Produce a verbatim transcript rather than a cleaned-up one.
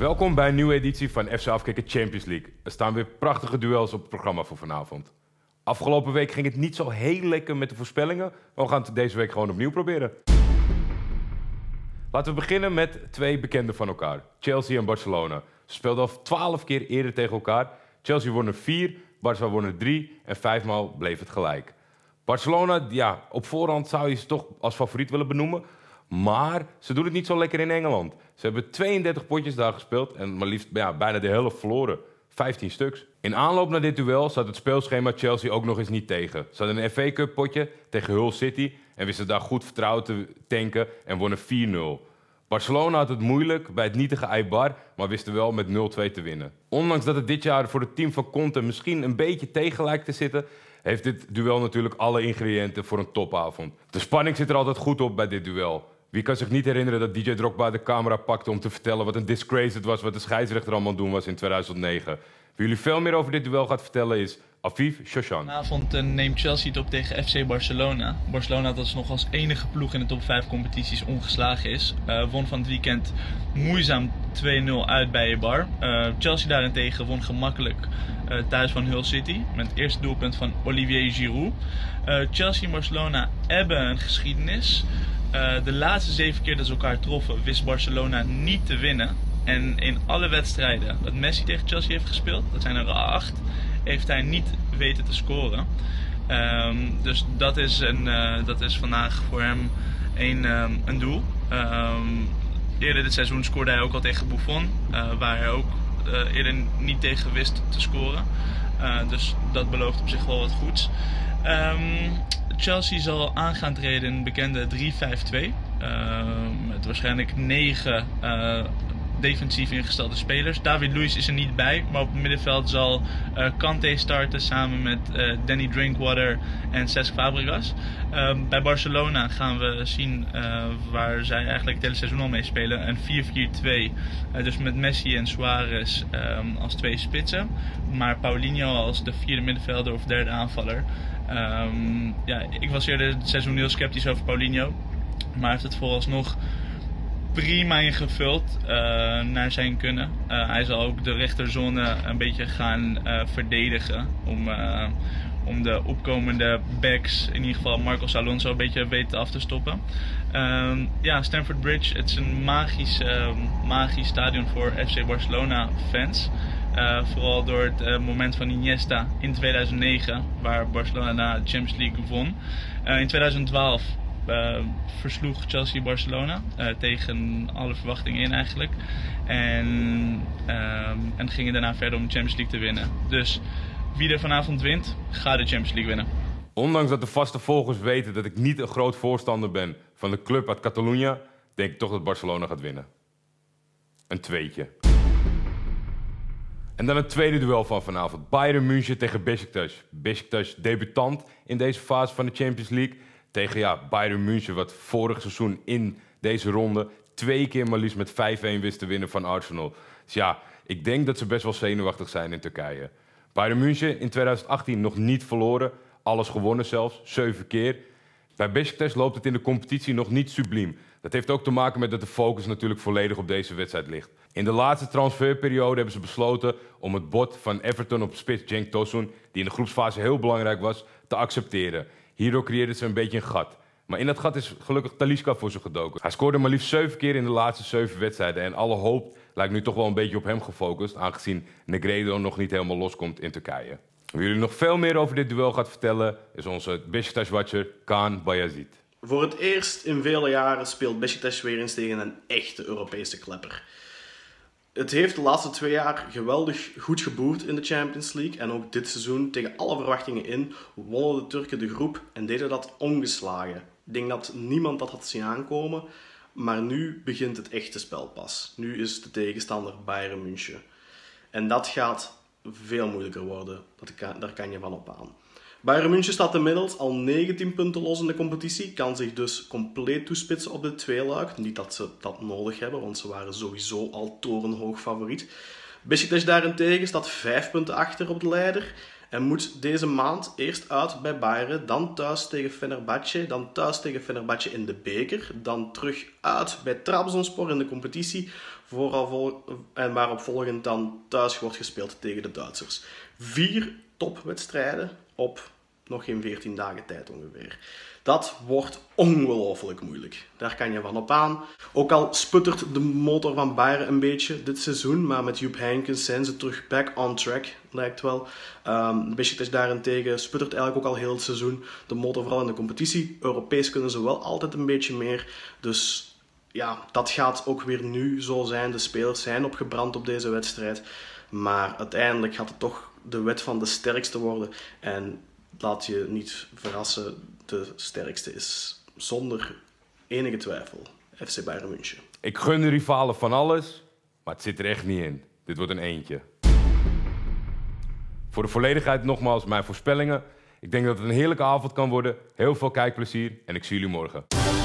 Welkom bij een nieuwe editie van F C Afkikken Champions League. Er staan weer prachtige duels op het programma voor vanavond. Afgelopen week ging het niet zo heel lekker met de voorspellingen, maar we gaan het deze week gewoon opnieuw proberen. Laten we beginnen met twee bekenden van elkaar, Chelsea en Barcelona. Ze speelden al twaalf keer eerder tegen elkaar. Chelsea won er vier, Barça won er drie en vijfmaal bleef het gelijk. Barcelona, ja, op voorhand zou je ze toch als favoriet willen benoemen. Maar ze doen het niet zo lekker in Engeland. Ze hebben tweeëndertig potjes daar gespeeld en maar liefst ja, bijna de helft verloren. vijftien stuks. In aanloop naar dit duel zat het speelschema Chelsea ook nog eens niet tegen. Ze hadden een F A Cup potje tegen Hull City en wisten daar goed vertrouwen te tanken en wonnen vier nul. Barcelona had het moeilijk bij het nietige Eibar, maar wisten wel met nul twee te winnen. Ondanks dat het dit jaar voor het team van Conte misschien een beetje tegen lijkt te zitten, heeft dit duel natuurlijk alle ingrediënten voor een topavond. De spanning zit er altijd goed op bij dit duel. Wie kan zich niet herinneren dat D J Drogba de camera pakte om te vertellen wat een disgrace het was wat de scheidsrechter allemaal doen was in tweeduizend negen. Wie jullie veel meer over dit duel gaat vertellen is Aviv Shoshan. Vanavond uh, neemt Chelsea het op tegen F C Barcelona. Barcelona dat is nog als enige ploeg in de top vijf competities ongeslagen is. Uh, won van het weekend moeizaam twee nul uit bij Eibar. Uh, Chelsea daarentegen won gemakkelijk uh, thuis van Hull City. Met het eerste doelpunt van Olivier Giroud. Uh, Chelsea en Barcelona hebben een geschiedenis. Uh, de laatste zeven keer dat ze elkaar troffen wist Barcelona niet te winnen. En in alle wedstrijden dat Messi tegen Chelsea heeft gespeeld, dat zijn er acht, heeft hij niet weten te scoren. Um, dus dat is, een, uh, dat is vandaag voor hem een, um, een doel. Um, eerder dit seizoen scoorde hij ook al tegen Buffon, uh, waar hij ook uh, eerder niet tegen wist te scoren. Uh, dus dat belooft op zich wel wat goeds. Um, Chelsea zal aan gaan treden in een bekende drie vijf twee. Uh, met waarschijnlijk negen uh, defensief ingestelde spelers. David Luiz is er niet bij, maar op het middenveld zal uh, Kante starten samen met uh, Danny Drinkwater en Cesc Fabregas. Uh, bij Barcelona gaan we zien uh, waar zij eigenlijk het hele seizoen al mee spelen. Een vier vier twee, uh, dus met Messi en Suarez um, als twee spitsen. Maar Paulinho als de vierde middenvelder of derde aanvaller. Um, ja, ik was eerder het seizoen heel sceptisch over Paulinho, maar hij heeft het vooralsnog prima ingevuld uh, naar zijn kunnen. Uh, hij zal ook de rechterzone een beetje gaan uh, verdedigen om, uh, om de opkomende backs, in ieder geval Marcos Alonso, een beetje weten af te stoppen. Uh, ja, Stamford Bridge, het is een magisch, uh, magisch stadion voor F C Barcelona fans. Uh, vooral door het uh, moment van Iniesta in tweeduizend negen, waar Barcelona de Champions League won. Uh, in tweeduizend twaalf uh, versloeg Chelsea Barcelona uh, tegen alle verwachtingen in eigenlijk. En, uh, en gingen daarna verder om de Champions League te winnen. Dus wie er vanavond wint, gaat de Champions League winnen. Ondanks dat de vaste volgers weten dat ik niet een groot voorstander ben van de club uit Catalunya, denk ik toch dat Barcelona gaat winnen. Een tweetje. En dan het tweede duel van vanavond. Bayern München tegen Beşiktaş. Beşiktaş debutant in deze fase van de Champions League. Tegen ja, Bayern München wat vorig seizoen in deze ronde twee keer maar liefst met vijf een wist te winnen van Arsenal. Dus ja, ik denk dat ze best wel zenuwachtig zijn in Turkije. Bayern München in tweeduizend achttien nog niet verloren. Alles gewonnen zelfs, zeven keer. Bij Beşiktaş loopt het in de competitie nog niet subliem. Dat heeft ook te maken met dat de focus natuurlijk volledig op deze wedstrijd ligt. In de laatste transferperiode hebben ze besloten om het bod van Everton op spits Cenk Tosun, die in de groepsfase heel belangrijk was, te accepteren. Hierdoor creëerden ze een beetje een gat. Maar in dat gat is gelukkig Talisca voor ze gedoken. Hij scoorde maar liefst zeven keer in de laatste zeven wedstrijden. En alle hoop lijkt nu toch wel een beetje op hem gefocust, aangezien Negredo nog niet helemaal loskomt in Turkije. Wie jullie nog veel meer over dit duel gaat vertellen, is onze Beşiktaş-watcher Kaan Bayazit. Voor het eerst in vele jaren speelt Beşiktaş weer eens tegen een echte Europese klepper. Het heeft de laatste twee jaar geweldig goed geboerd in de Champions League. En ook dit seizoen, tegen alle verwachtingen in, wonnen de Turken de groep en deden dat ongeslagen. Ik denk dat niemand dat had zien aankomen. Maar nu begint het echte spel pas. Nu is de tegenstander Bayern München. En dat gaat veel moeilijker worden. Dat kan, daar kan je van op aan. Bayern München staat inmiddels al negentien punten los in de competitie. Kan zich dus compleet toespitsen op de tweeluik. Niet dat ze dat nodig hebben, want ze waren sowieso al torenhoog favoriet. Beşiktaş daarentegen staat vijf punten achter op de leider. Hij moet deze maand eerst uit bij Bayern, dan thuis tegen Fenerbahce, dan thuis tegen Fenerbahce in de beker, dan terug uit bij Trabzonspor in de competitie, vooral vol- en waarop volgend dan thuis wordt gespeeld tegen de Duitsers. Vier topwedstrijden op nog geen veertien dagen tijd ongeveer. Dat wordt ongelooflijk moeilijk. Daar kan je van op aan. Ook al sputtert de motor van Bayern een beetje dit seizoen, maar met Jupp Heynckes zijn ze terug back on track, lijkt wel. Um, Beşiktaş daarentegen sputtert eigenlijk ook al heel het seizoen. De motor vooral in de competitie. Europees kunnen ze wel altijd een beetje meer. Dus ja, dat gaat ook weer nu zo zijn. De spelers zijn opgebrand op deze wedstrijd. Maar uiteindelijk gaat het toch de wet van de sterkste worden. En laat je niet verrassen, de sterkste is zonder enige twijfel F C Bayern München. Ik gun de rivalen van alles, maar het zit er echt niet in. Dit wordt een eentje. Voor de volledigheid nogmaals mijn voorspellingen. Ik denk dat het een heerlijke avond kan worden. Heel veel kijkplezier en ik zie jullie morgen.